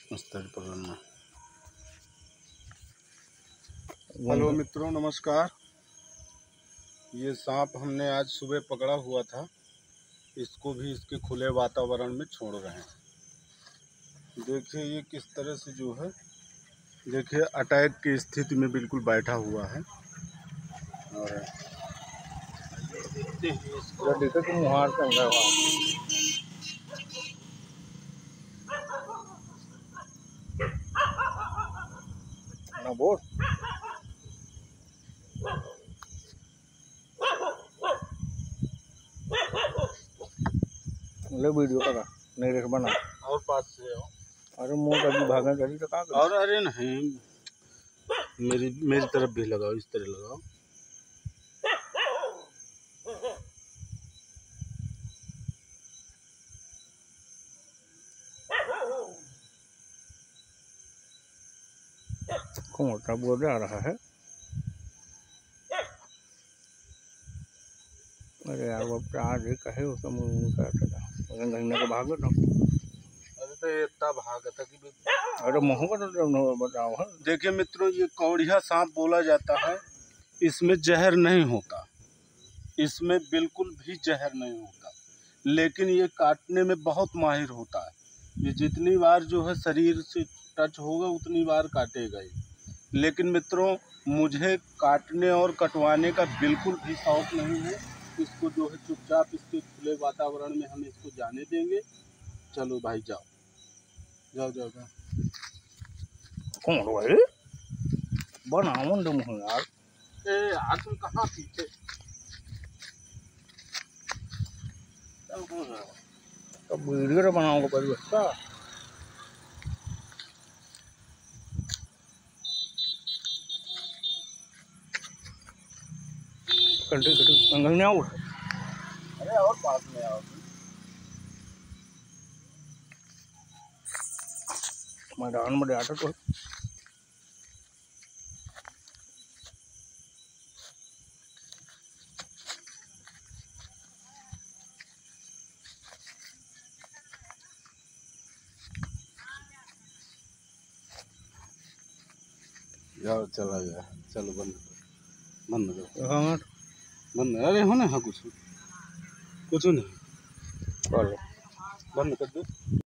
पकड़ना। हेलो मित्रों, नमस्कार। ये सांप हमने आज सुबह पकड़ा हुआ था, इसको भी इसके खुले वातावरण में छोड़ रहे हैं। देखिए ये किस तरह से जो है, देखिए अटैक की स्थिति में बिल्कुल बैठा हुआ है। और देखो कि मुहार टंगा हुआ ना बोल। ले वीडियो का नहीं देख बना और पास से हो। अरे मुंह कभी भागा करी तो का और अरे नहीं, मेरी तरफ भी लगाओ, इस तरह लगाओ। मोटा बोल आ रहा है। अरे यार वो आज ही कहे उसका मुंह का को भागो ना। अरे तो इतना भागा था कि अरे मुंह का तो बताओ। देखिए मित्रों, ये कौड़िया सांप बोला जाता है। इसमें जहर नहीं होता, इसमें बिल्कुल भी जहर नहीं होता, लेकिन ये काटने में बहुत माहिर होता है। ये जितनी बार जो है शरीर से टच होगा उतनी बार काटेगा ये। लेकिन मित्रों, मुझे काटने और कटवाने का बिल्कुल भी शौक नहीं है। इसको जो है चुपचाप इसके खुले वातावरण में हम इसको जाने देंगे। चलो भाई जाओ जाओ जाओ जाओ। कौन भाई बनाओ यार। ए यार तुम कहाँ पीछे तो वीडियो बनाओगे पहले अच्छा। अंगल में आओ। अरे और पास में आओ। मैदान में आता तो जाओ, चला गया। चलो बंद बंद करो। बंद। अरे हो ना, हाँ कुछ नहीं, चलो बंद कर दो।